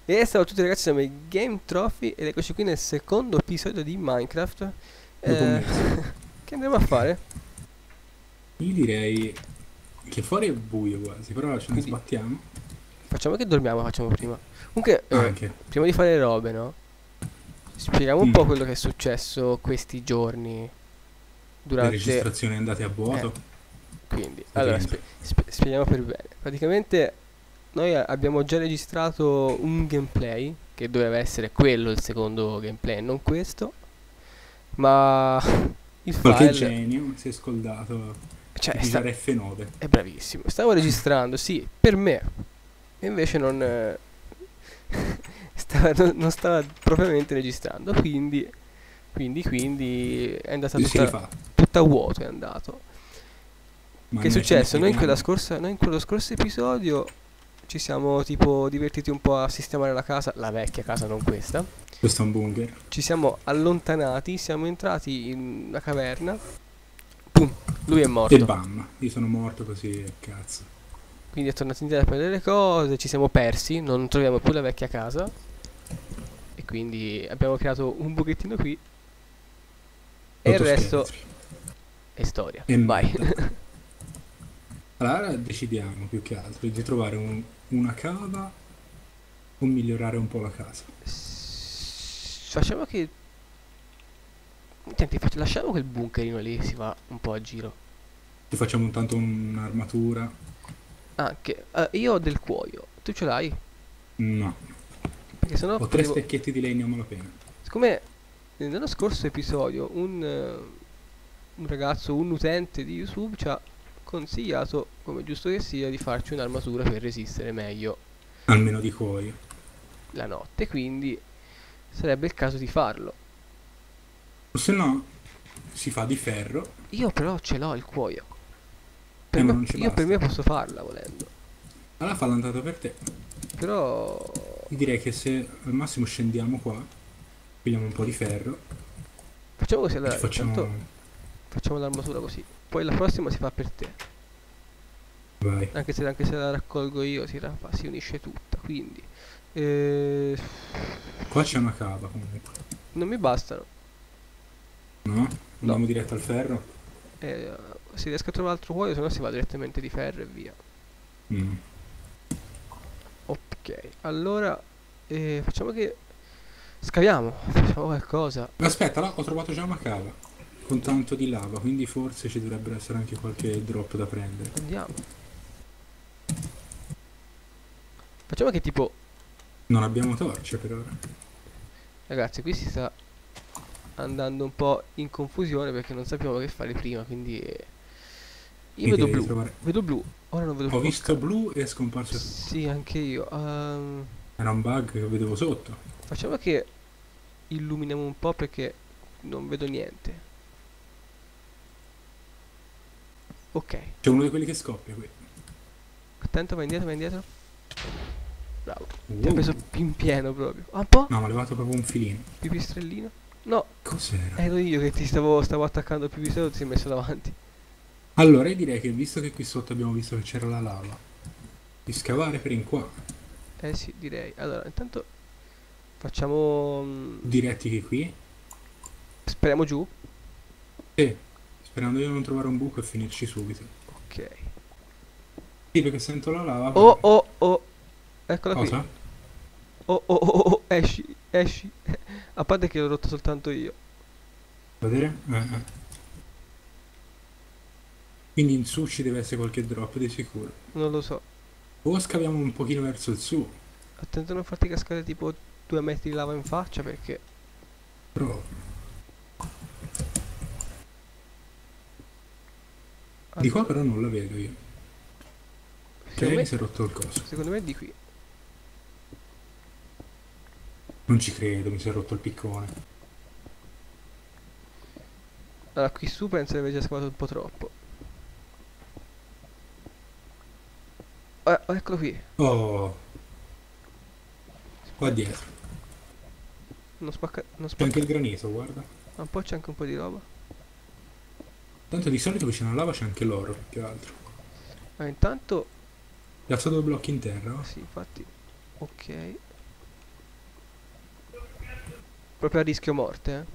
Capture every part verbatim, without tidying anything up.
E ciao a tutti ragazzi, siamo i Game Trophy ed eccoci qui nel secondo episodio di Minecraft. Dopo un eh, mese. Che andremo a fare? Io direi che fuori è buio quasi, però ce ne Quindi sbattiamo. facciamo che dormiamo, facciamo prima. Comunque, eh, Anche. prima di fare le robe, no? Spieghiamo un Mm. po' quello che è successo questi giorni Le durante... registrazioni andate a Eh, vuoto. quindi, allora, Sapienza. spie- spie- spieghiamo per bene. Praticamente noi a- abbiamo già registrato un gameplay, che doveva essere quello il secondo gameplay, non questo. Ma il Qualche file... genio si è scoldato Cioè, di sta, pigiare F nove. è bravissimo. Stavo registrando, sì, per me. E invece non, eh, stava- non, non stava propriamente registrando. Quindi, quindi, quindi è andata Si tutta, rifà. tutta a vuoto. È andato. Che è Mannaggia, successo? metti Noi in, quella con... scorsa, noi in quello scorso episodio ci siamo tipo divertiti un po' a sistemare la casa, la vecchia casa, non questa. Questo è un bunker. Ci siamo allontanati, siamo entrati in una caverna. Pum, lui è E morto. bam, io sono morto così, e cazzo. Quindi è tornato indietro a prendere le cose, ci siamo persi, non troviamo più la vecchia casa. E quindi abbiamo creato un buchettino qui. E il resto Autoscheletri. è storia. E Vai. merda. Allora decidiamo più che altro di trovare un- una cava o migliorare un po' la casa. S- Facciamo che... Senti, fac- lasciamo quel bunkerino lì, si va un po' a giro. Ci facciamo intanto un'armatura. Anche, eh, io ho del cuoio, tu ce l'hai? No. Perché sennò Ho tre potevo... stecchetti di legno a malapena. Siccome nello scorso episodio un, eh, un ragazzo, un utente di YouTube ci ha consigliato, come giusto che sia, di farci un'armatura per resistere meglio Almeno di cuoio. la notte, quindi sarebbe il caso di farlo. O se no, si fa di ferro. Io però ce l'ho il cuoio. Per Eh, ma me, non ci io per me basta. posso farla volendo. Allora fa l'andata per te. Però Io direi che se al massimo scendiamo qua, pigliamo un po' di ferro facciamo così, e ci allora intanto facciamo... facciamo l'armatura così. Poi la prossima si fa per te. Vai. Anche se, anche se la raccolgo io si, ra- si unisce tutta. Quindi eh, Qua c'è una cava comunque. non mi bastano. No? No. Andiamo diretto al ferro? Eh, se riesco a trovare altro cuoio, se no si va direttamente di ferro e via. Mm. Ok, allora eh, facciamo che scaviamo, facciamo qualcosa. Aspetta, là ho trovato già una cava. Con tanto di lava, quindi forse ci dovrebbe essere anche qualche drop da prendere. Andiamo. Facciamo che tipo, Non abbiamo torce per ora. ragazzi, qui si sta andando un po' in confusione perché non sappiamo che fare prima, quindi eh, io Io vedo direi di blu, trovare... vedo blu, ora non vedo Ho più. visto Ok. blu e è scomparso tutto. Sì, anche io. Ehm, Era un bug che vedevo sotto. facciamo che illuminiamo un po' perché non vedo niente. Ok, C'è uno di quelli che scoppia qui. attento, vai indietro, vai indietro. Bravo. Ti ha Wow. preso in pieno proprio. Ah, un po'? No, ma ha levato proprio un filino. Pipistrellino? No, Cos'era? ero io che ti stavo, stavo attaccando il pipistrello e ti sei messo davanti. Allora, io direi che visto che qui sotto abbiamo visto che c'era la lava, di scavare per in qua, Eh sì, direi. Allora, intanto facciamo... mm, diretti che qui, speriamo giù. e sperando di non trovare un buco e finirci subito. Ok. Sì, perché sento la lava, Oh, però... oh, oh. Eccola qui. Cosa? Oh, oh, oh, oh, oh, esci, esci. A parte che l'ho rotto soltanto io. Vedere? Eh, eh. Quindi in su ci deve essere qualche drop di sicuro. Non lo so. O scaviamo un pochino verso il su, Attento a non farti cascare tipo due metri di lava in faccia perché... però di qua Allora, però non la vedo io. Ok, secondo mi me, si è rotto il coso. secondo me è di qui. Non ci credo, mi si è rotto il piccone. Allora, qui su penso di aver già scavato un po' troppo. Eh, oh, eccolo qui. Oh, qua Aspetta. dietro. Non spacca... Non C'è anche spacca... il granito, guarda. Ma un po' c'è anche un po' di roba. Tanto di solito vicino alla lava c'è anche l'oro, più che altro. Ma intanto... Piazza due blocchi in terra, oh. Sì, infatti... Ok. Proprio a rischio morte, eh.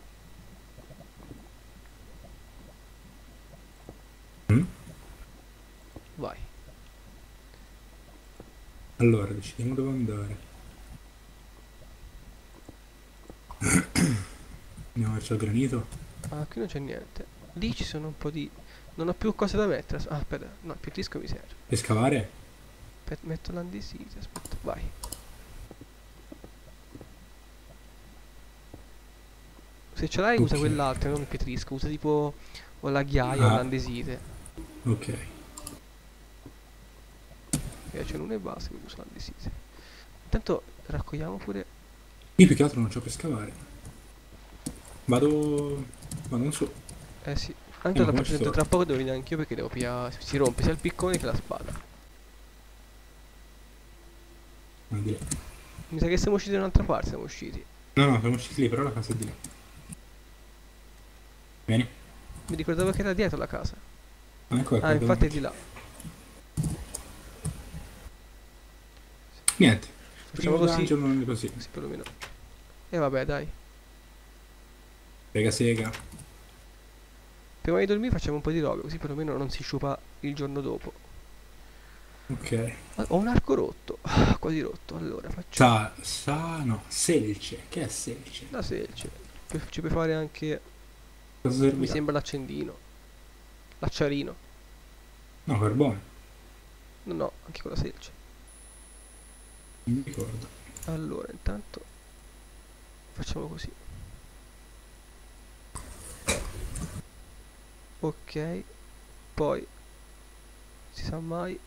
Mm? Vai. Allora, decidiamo dove andare. Andiamo verso il granito. Ah, qui non c'è niente. Lì ci sono un po' di... Non ho più cose da mettere. Ah, aspetta. No, il pietrisco mi serve. Per scavare? Aspetta, metto l'andesite, aspetta, vai. Se ce l'hai usa Ok. quell'altro, non il pietrisco. Usa tipo o la ghiaia o Ah, l'andesite. ok. Eh, c'è uno e basta, quindi uso l'andesite. Intanto raccogliamo pure... Io più che altro non c'ho per scavare. Vado... Vado in su. Eh sì. Eh, Anche ma tra, come ci tra torno? poco devo venire anch'io perché devo pigliare... Si rompe sia il piccone che la spada. Ah, di là. Mi sa che siamo usciti da un'altra parte, siamo usciti. No, no, siamo usciti lì, però la casa è di là. Vieni. Mi ricordavo che era dietro la casa. Ah, ecco, ecco, Ah, infatti è davanti. di là. Niente. Facciamo Primo così. dungeon non è così. Così perlomeno. E vabbè, dai. Sega sega. Prima di dormire facciamo un po' di robe, così perlomeno non si sciupa il giorno dopo. Ok. Ah, ho un arco rotto. Ah, quasi rotto. Allora faccio Sa... Sa... No. Selce. Che è selce? la selce. Pu- Ci puoi fare anche... Cosa Mi servirà? sembra l'accendino. L'acciarino. No, carbone. No, no, anche con la selce. Non mi ricordo. Allora, intanto facciamo così. Ok. Poi si sa mai.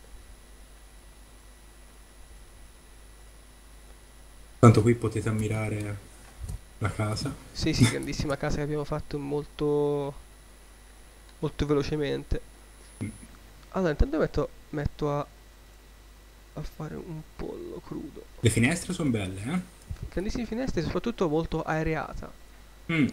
Tanto qui potete ammirare la casa. Sì, sì, grandissima casa che abbiamo fatto molto molto velocemente. Allora, intanto metto metto a a fare un pollo crudo. Le finestre sono belle, eh? Grandissime finestre, soprattutto molto aereata. Mm.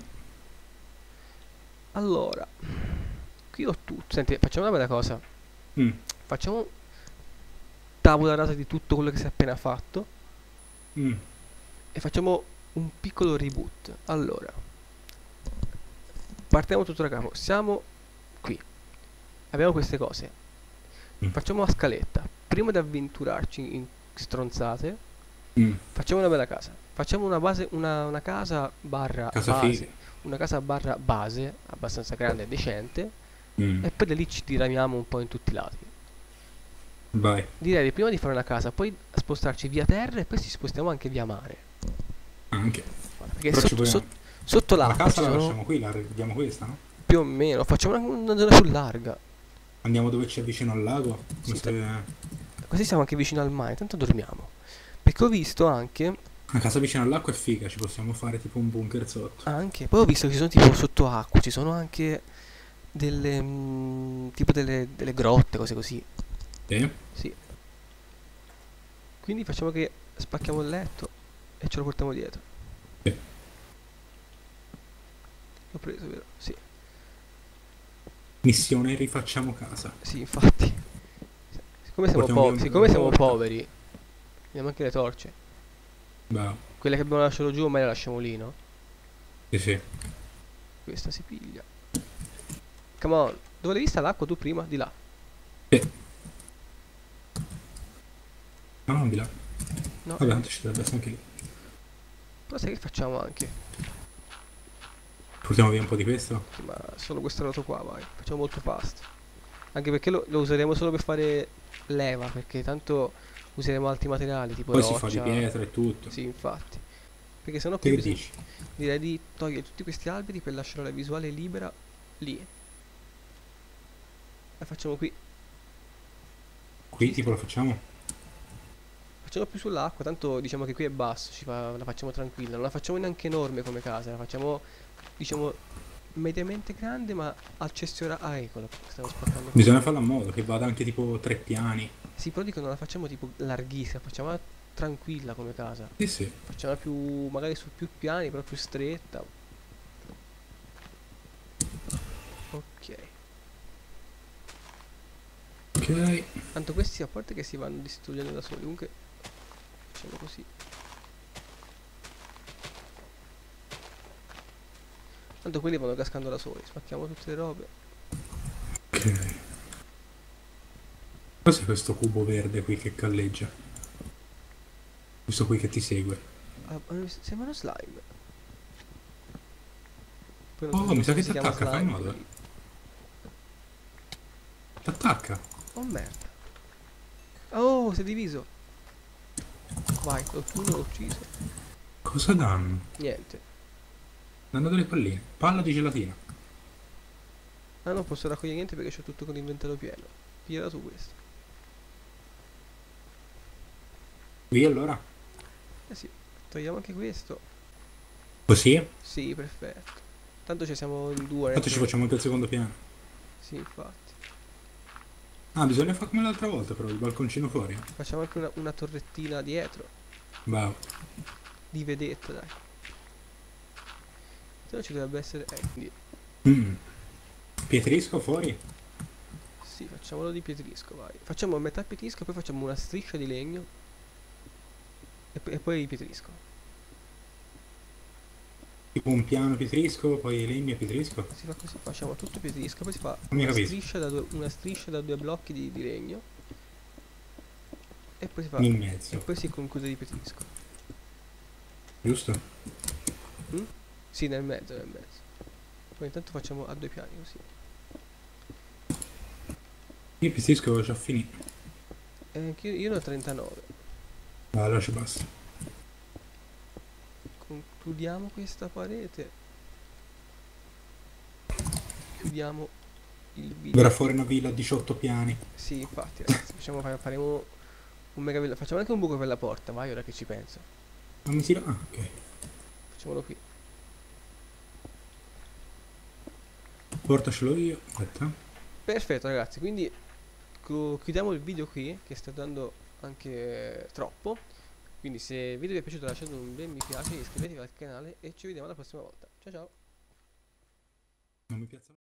Allora, qui ho tutto. Senti, facciamo una bella cosa. Mm. Facciamo tavola rasa di tutto quello che si è appena fatto Mm. e facciamo un piccolo reboot. Allora, partiamo tutto da capo. Siamo qui. Abbiamo queste cose. Mm. Facciamo una scaletta. Prima di avventurarci in stronzate, Mm. facciamo una bella casa. Facciamo una base, una, una casa barra Casa base. figa. Una casa barra base, abbastanza grande e decente. Mm. E poi da lì ci diramiamo un po' in tutti i lati. Vai. Direi di prima di fare una casa, poi spostarci via terra e poi ci spostiamo anche via mare. Anche. Perché Però ci sotto, vogliamo... sotto, sotto La l'acqua casa ci la sono lasciamo qui, la reghiamo questa, no? più o meno. Facciamo una, una zona più larga. Andiamo dove c'è vicino al lago. Sì, Come se... così siamo anche vicino al mare, tanto dormiamo. Perché ho visto anche, Una casa vicino all'acqua è figa, ci possiamo fare tipo un bunker sotto. anche, poi ho visto che ci sono tipo sotto acqua, ci sono anche delle, mm, tipo delle, delle grotte, cose così. Sì? Sì. Quindi facciamo che spacchiamo il letto e ce lo portiamo dietro. Sì. L'ho preso, vero? Sì, Missione rifacciamo casa. sì, infatti. Siccome siamo, Portiamo via po- un- siccome una siamo porta. poveri, abbiamo anche le torce. Bravo. Quelle che abbiamo lasciato giù, ormai le lasciamo lì, no? Sì, sì. Questa si piglia. Come on. Dove l'hai vista l'acqua tu prima? Di là. Sì. No, non di là. No? Vabbè, tanto ci dovrebbe essere anche lì. Però sai che facciamo anche? Portiamo via un po' di questo. Sì, ma solo questo lato qua, vai. Facciamo molto fast. Anche perché lo, lo useremo solo per fare leva, perché tanto useremo altri materiali, tipo Poi si fa di roccia. pietra e tutto. Sì, infatti. Perché sennò Te qui che bisogna- dici? direi di togliere tutti questi alberi per lasciare la visuale libera lì. La facciamo qui. Qui Ci tipo sta. lo facciamo? Facciamo più sull'acqua, tanto diciamo che qui è basso, ci fa- la facciamo tranquilla. Non la facciamo neanche enorme come casa, la facciamo, diciamo, mediamente grande, ma accessoria. Ah, eccolo, stavo spaccando qui. Bisogna farlo a modo che vada anche tipo tre piani. Sì, però dico non la facciamo tipo larghissima, facciamola tranquilla come casa. Sì, sì. Facciamola più, magari su più piani, però più stretta. Ok. Ok. Tanto questi a parte che si vanno distruggendo da soli, comunque facciamo così. Tanto quelli vanno cascando da soli. Spacchiamo tutte le robe. Ok. Cos'è questo cubo verde qui che galleggia? Questo qui che ti segue. Ah, ma mi s- sembra uno slime. Poi non so, Oh, non mi so sa se che si ti chiama attacca, fai in slime modo. quelli. Ti attacca. Oh merda. Oh, si è diviso. Vai, l'ho- uno l'ho ucciso. Cosa danno? Niente. Danno delle palline. Palla di gelatina. Ah, non posso raccogliere niente perché c'ho tutto con l'inventario pieno. Pigliala tu questo. Qui allora? Eh sì, togliamo anche questo. Così? Sì, perfetto. Tanto ci siamo in due, Tanto ci anche. facciamo anche il secondo piano. Sì, infatti. Ah, bisogna fare come l'altra volta però, il balconcino fuori. Facciamo anche una, una torrettina dietro. Wow. Di vedetta, dai. Se no ci dovrebbe essere. Eh, quindi. Mm. Pietrisco fuori? Sì, facciamolo di pietrisco, vai. Facciamo metà pietrisco, poi facciamo una striscia di legno. E, p- e poi pietrisco. Tipo un piano pietrisco, poi legno e pietrisco? Si fa così, facciamo tutto pietrisco, poi si fa Non mi una capisco. striscia da due, una striscia da due blocchi di, di legno. E poi si fa. In E mezzo, poi si conclude di pietrisco. giusto? Mm? Sì, nel mezzo, nel mezzo. Poi intanto facciamo a due piani così. Io pietrisco avevo già finito. E anch'io io ne ho trentanove. Ah, allora ci basta. Concludiamo questa parete. Chiudiamo il video. Verrà fuori una villa a diciotto piani. Sì, infatti, ragazzi, facciamo, fa- faremo un mega villa. Facciamo anche un buco per la porta, vai, ora che ci penso. Non mi tira... Ah, ok. Facciamolo qui. Portacelo io. Aspetta. Perfetto, ragazzi, quindi co- chiudiamo il video qui, che sta dando anche troppo. Quindi se il video vi è piaciuto lasciate un bel mi piace, iscrivetevi al canale e ci vediamo la prossima volta. Ciao ciao! Non mi piace.